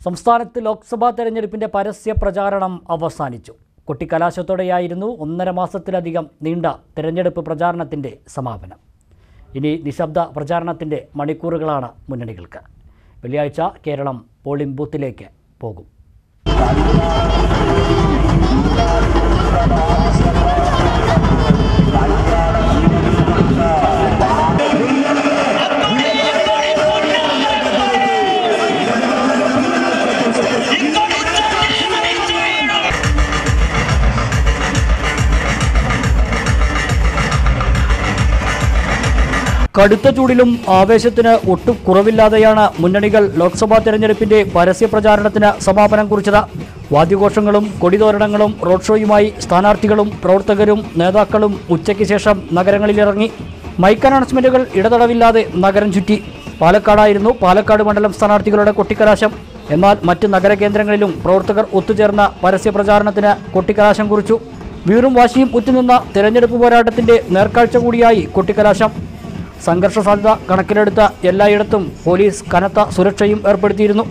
സംസ്ഥാനത്ത് ലോക്സഭാ തെരഞ്ഞെടുപ്പിന്റെ പരസ്യ പ്രചാരണം അവസാനിച്ചു. കൊട്ടിക്കലാശത്തോടെയായിരുന്നു 1.5 മാസത്തിലധികം നീണ്ട തെരഞ്ഞെടുപ്പ് പ്രചാരണത്തിന്റെ സമാപനം. ഇനി നിശബ്ദ പ്രചാരണത്തിന്റെ മണിക്കൂറുകളാണ് മുന്നണികൾക്ക്. വെള്ളിയാഴ്ച കേരളം പോളിംഗ് ബൂത്തിലേക്ക് പോകും. കടുത്ത ചൂടിലും ആവേശത്തിന് ഒട്ടും കുറവില്ലാതെയാണ് മുന്നണികൾ ലോക്സഭാ തെരഞ്ഞെടുപ്പിന്റെ പരസ്യ പ്രചാരണത്തിന് സമാപനം കുറിച്ചത്. വാദ്യഘോഷങ്ങളും കൊടിതോരണങ്ങളും റോഡ് ഷോയുമായി സ്ഥാനാർത്ഥികളും പ്രവർത്തകരും നേതാക്കളും ഉച്ചയ്ക്ക് ശേഷം നഗരങ്ങളിലിറങ്ങി. മൈക്ക് അനൗൺസ്മെന്റുകൾ ഇടതടവില്ലാതെ നഗരം ചുറ്റി. പാലക്കാടായിരുന്നു പാലക്കാട് മണ്ഡലം സ്ഥാനാർത്ഥികളുടെ കൊട്ടിക്കലാശം. എന്നാൽ മറ്റ് നഗരകേന്ദ്രങ്ങളിലും പ്രവർത്തകർ ഒത്തുചേർന്ന പരസ്യ പ്രചാരണത്തിന് കൊട്ടിക്കലാശം കുറിച്ചു. വീറും വാശിയും ഉറ്റുനിന്ന തെരഞ്ഞെടുപ്പ് പോരാട്ടത്തിന്റെ നേർക്കാഴ്ച കൂടിയായി കൊട്ടിക്കലാശം. സംഘർഷ സാധ്യത കണക്കിലെടുത്ത എല്ലായിടത്തും പോലീസ് കനത്ത സുരക്ഷയും ഏർപ്പെടുത്തിയിരുന്നു.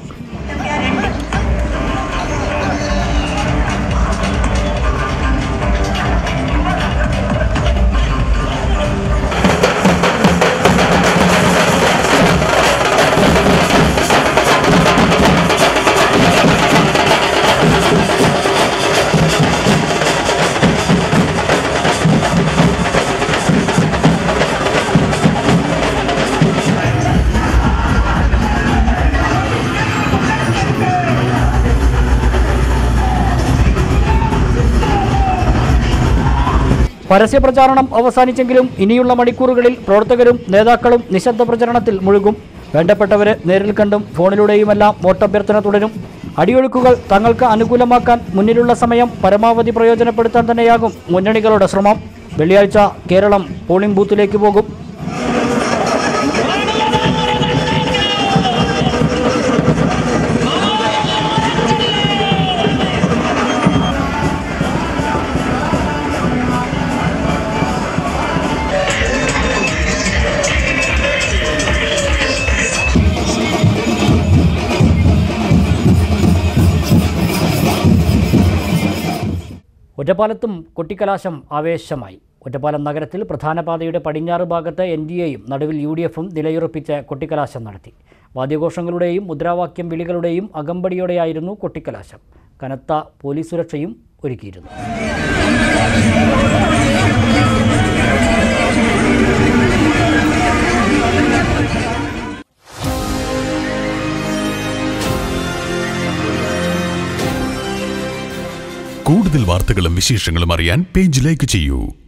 പരസ്യ പ്രചാരണം അവസാനിച്ചെങ്കിലും ഇനിയുള്ള മണിക്കൂറുകളിൽ പ്രവർത്തകരും നേതാക്കളും നിശബ്ദ പ്രചരണത്തിൽ മുഴുകും. വേണ്ടപ്പെട്ടവരെ നേരിൽ കണ്ടും ഫോണിലൂടെയുമെല്ലാം വോട്ടഭ്യർത്ഥന തുടരും. അടിയൊഴുക്കുകൾ തങ്ങൾക്ക് അനുകൂലമാക്കാൻ മുന്നിലുള്ള സമയം പരമാവധി പ്രയോജനപ്പെടുത്താൻ തന്നെയാകും മുന്നണികളുടെ ശ്രമം. വെള്ളിയാഴ്ച കേരളം പോളിംഗ് ബൂത്തിലേക്ക് പോകും. ഒറ്റപ്പാലത്തും കൊട്ടിക്കലാശം ആവേശമായി. ഒറ്റപ്പാലം നഗരത്തിൽ പ്രധാന പാതയുടെ പടിഞ്ഞാറ് ഭാഗത്ത് NDAയും നടുവിൽ UDFും നിലയുറപ്പിച്ച് കൊട്ടിക്കലാശം നടത്തി. വാദ്യഘോഷങ്ങളുടെയും മുദ്രാവാക്യം വിളികളുടെയും അകമ്പടിയോടെയായിരുന്നു കൊട്ടിക്കലാശം. കനത്ത പോലീസ് സുരക്ഷയും ഒരുക്കിയിരുന്നു. കൂടുതൽ വാർത്തകളും വിശേഷങ്ങളും അറിയാൻ പേജ് ലൈക്ക് ചെയ്യൂ.